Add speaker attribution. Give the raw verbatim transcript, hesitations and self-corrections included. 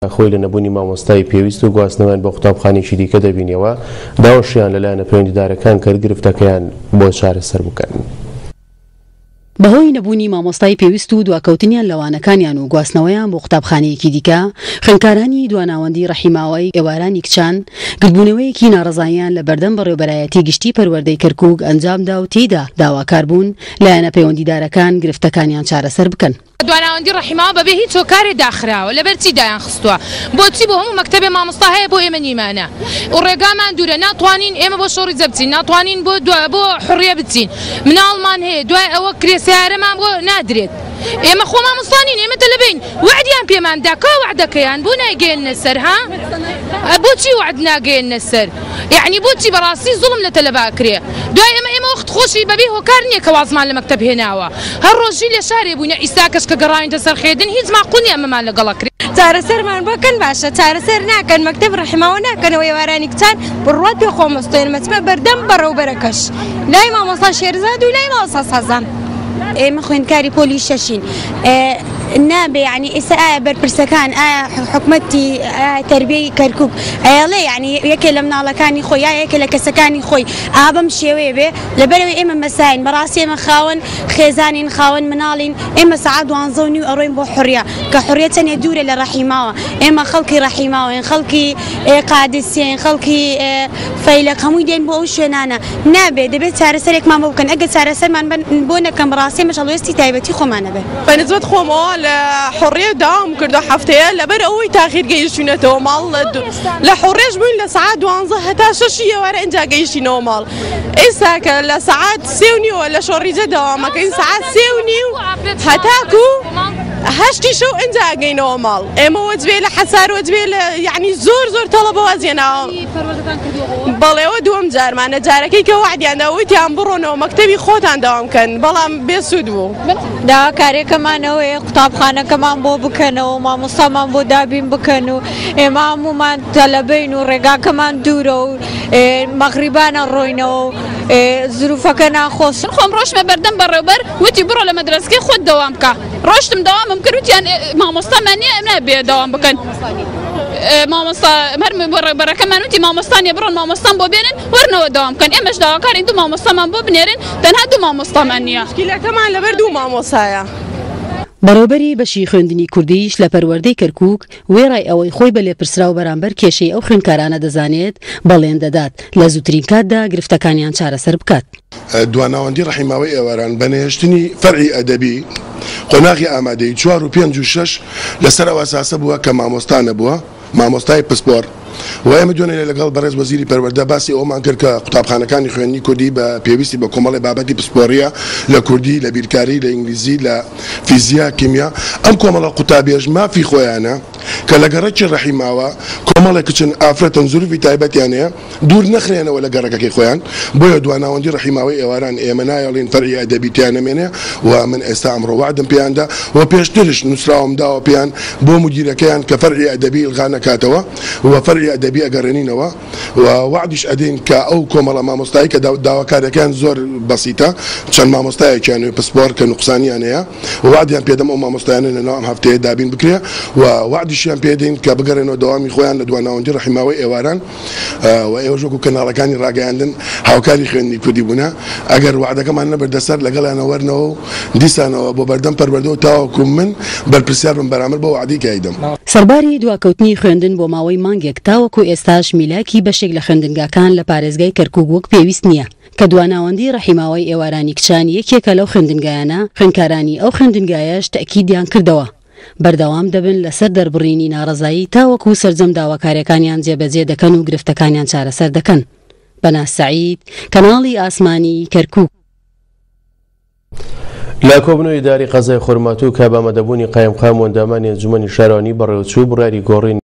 Speaker 1: خۆی لە نەبوونی مامۆستای پێویست و گواستنەوەیان بۆ قوتابخانێکی دیکە دەبینەوە داوەشیان لەلایەنە پەیوەندیدارەکان کرد گرفتەکەیان بۆ چارەسەر بکەن.
Speaker 2: بەهۆی نەبوونی مامۆستای پێویست و دواکەوتنیان لەوانەکانیان و گواستنەوەیان بۆ قوتابخانەیەکی دیکە خوێندکارانی دواناوەندی ڕەحیماوەی ئێوارانی کچان گرتبوونەوەیەکی ناڕەزاییان لە بەردەم بەڕێوەبەرایەتی گشتی پەروەردەی کەرکووک ئەنجامدا و تێیدا داواکار بوون لایەنە پەیوەندیدارەکان گرفتەکانیان چارەسەر بکەن.
Speaker 3: دواناوەندی ڕەحیماوە بەبێ هیچ هۆکارێ داخراوە لەبەرچی دایان خستووە بۆچی بۆ هەموو مەکتەبێ مامۆستا هەیە بۆ ئێمە نیمانە و ڕێگامان دوورە ناتوانین ئێمە بۆ شۆڕیجە بچین ناتوانین بۆ بۆ حڕیە بچین مناڵمان هەیە دوای ئەوە کرێسیارەمان بۆ نادرێت ئێمە خۆ مامۆستانین ئێمە دەلەبین وعدیان پێماندا کا وعدەکەیان بۆ ناگەێنە سەر ها بۆچی وعد ناگەێنە سەر یعنی بۆچی بەڕاستی زوڵم لە تەلەبا کرێ دوای ئێمە ئێمە وەخت خۆشی بەبێ هۆکار نییە کە وازمان لە مەکتەب هێناوە هەر ڕۆژی لە شارێ بووینە ئیساکەش کە گەڕاوینتە سەر خێدن هیچ ماقونی ئەمەمان لەگەڵە کرێ
Speaker 4: چارەسەرمان بۆکەن باشە چارەسەر ناکەن مەکتەب ڕەحیماوە ناکەنەوە ئێوارانی کچان بڕوات پێ خۆمەستۆین مەچمە بەردەم بەڕێوەبەرەکەش لای مامۆستا شێرزاد و لای مامۆستا سازان
Speaker 5: ئێمە خوێندکاری پۆلی شەشین نابێ یعنی ئێستا ئایا بەرپرسەکان ئایا حکومەتی تەربیەی کەرکووک ئەیڵێ یعنی یەکێ لە مناڵەکانی خۆی یا یەکێ لە کەسەکانی خۆی ئا بەم شێوەیە بێ لەبەرەوەی ئێمە مەساین بەڕاستی ئێمە خاوەن خێزانین خاوەن مناڵین ئێمە سەعات دوانزە و نیو ئەڕۆین بۆ حوریا کە حوریا چەندێ دوورە لە ڕەحیماوە ئێمە خەڵکی ڕەحیماوەین خەڵکی قادسیین خەڵکی فەیلق هەمووی دێن بۆ ئەو شوێنانە نابێ دەبێت چارەسەرێکمان بۆ بکەن ئەگە چارەسەرمان بۆ نەکەم بەڕاستی مەشەڵوێستی تایبەتی خۆمانە بێ
Speaker 6: بەنسبەت خۆمەوە لە حڕیە داوام کردو هەفتەیە لەبەر ئەوەی تاخیر گەیشتوینەتەوە ماڵ لە حڕێش بووین لە سەعات دوانزە هەتا شەشی ئێوارە ئینجا گەیشتینەوە ماڵ ئێستا کە لە سەعات سێ و نیوە لە شۆڕیجە داوامەکەین سەعات سێ و نیو هەتاکو هەشتی شەو ئینجا گەینەوە ماڵ ئێمە وەجبێ لە حەسار وەجبێ لە یعنی زۆر زۆر تەڵەبە وازیێناوە بەڵێەوە دووەم جارمانە جارەکەی کە وعدیاندا وتیان بڕۆنەوە مەکتەبی خۆتان داوام بکەن بەڵام بێسوود بوو
Speaker 4: داواکارێکەمانەوەی قوتابخانەکەمان بۆ بکەنەوە مامۆستامان بۆ دابین بکەن و ئێمە هەموومان تەلەبەین و ڕێگاکەمان دوورە و مەغریبانە ڕۆینەوە و زروفەکە ناخۆشن
Speaker 3: خۆم ڕۆژمە بەردەم بەڕێوەبەر وتی بڕۆ لە مەدرسەکەی خۆت دەوام بکە ڕۆشتم داوامم کرد وتیان مامۆستامان نییە ئەم نابێ داوام بکەن مامۆستا هەر بەڕێبەرەکەمان وتی مامۆستانیە بڕۆن مامۆستان بۆ بێنن وەرنەوە داوام بکەن ئێمەش داواکارین دوو مامۆستامان بۆ بنێرن تەنها دوو مامۆستامان نییە
Speaker 6: مشکیلەکەمان لەبەر دوو مامۆستایە.
Speaker 2: بەڕێوەبەری بەشی خوێندنی کوردیش لە پەروەردەی کەرکووک وێڕای ئەوەی خۆی بە لێپرسرا و بەرامبەر کێشەی ئەو خوێندکارانە دەزانێت بەڵێن دەدات لە زووترین کاتدا گرفتەکانیان چارەسەر بکات.
Speaker 7: دواناوەندی ڕەحیماوەی ئێواران بەنهێشتنی فەرعی ئەدەبی قۆناغی ئامادەی چوار و پێنج و شەش لەسەر ئەوە ئەساسە بووە کە مامۆستا نەبووە مامۆستای پسپۆر و ئێمە دوێنێ لەگەڵ بەڕێز وەزیری پەروەردە باسی ئەومان کرد کە قوتابخانەکانی خوێندنی کوردی بە پێویستی بە کۆمەڵی بابەتی پسپۆریە لە کوردی لە بیرکاری لە ئینگلیزی لە فیزیا کیمیا ئەم کۆمەڵە قوتابیێژ مافی خۆیانە کە لە گەڕەکی ڕەحیماوە کۆمەڵێک کچن ئافرەتەن زوروفی تایبەتیان هەیە دوور نەخرێنەوە لە گەڕەکەی خۆیان بۆیە دواناوەندی ڕەحیماوەی ئێواران ئێمە نایەڵین فەرعی ئەدەبییان نەمێنێ و من ئێستا ئەمڕۆ وعدم پێیاندا و پێشترش نووسراوم داوە پێیان بۆ مدیرەکەیان کە فەرعی ئەدەبی ئڵغا نەکاتەوە و فەرعی ئەدەبی ئەگەڕێنینەوە و وعدیش ئەدەین کە ئەو کۆمەڵە مامۆستایی کە داواکارەکان زۆر بەسیتە چەند مامۆستایەکیان پسپۆر کە نوقسانیان هەیە و وعدیان پێدەم ئەو مامۆستایانە لەناو ئەم هەفتەیە دابین بکرێ و وعدیشیان پێدەین کە بگەڕێنەوە دەوامی خۆیان لە دواناوەندی ڕەحیماوەی ئێواران و ئێوە ژۆک و کەناڵەکانی ڕاگەیاندن هاوکاری خوێندنی کوردی بوونە ئەگەر وعدەکەمان نەبەردەسەر لەگەڵیانە وەرنەوە و دیسانەوە بۆ بەردەم پەروەردە و تاوەکو من بەرپرسیار بم بەرامبەر بە وعدی کە ئەیدەم.
Speaker 2: سەرباری دواکەوتنی خوێندن بۆ ماوەی مانگێک تاوەکو ئێستاش میلاکی بەشێک لە خوێندنگاکان لە پارێزگای کەرکووک وەک پێویست نییە کە دواناوەندی ڕەحیماوەی ئێوارانی کچان یەکێکە لەو خوێندنگایانە خوێندکارانی ئەو خوێندنگایەش تەکیدیان کردەوە بەردەوام دەبن لەسەر دەربڕینی ناڕەزایی تاوەکو سەرجەم داواکاریەکانیان جێبەجێ دەکەن و گرفتەکانیان چارەسەر دەکەن. بەناز سەعید کەناڵی ئاسمانی کەرکووک.
Speaker 1: لە کۆبنەوەی داری قەزای خورماتوو کە بە مەدەبوونی قایمقام و ئەندامانی ئەنجومەنی شارەوانی بەڕێوەچوو بڕیاری گۆڕین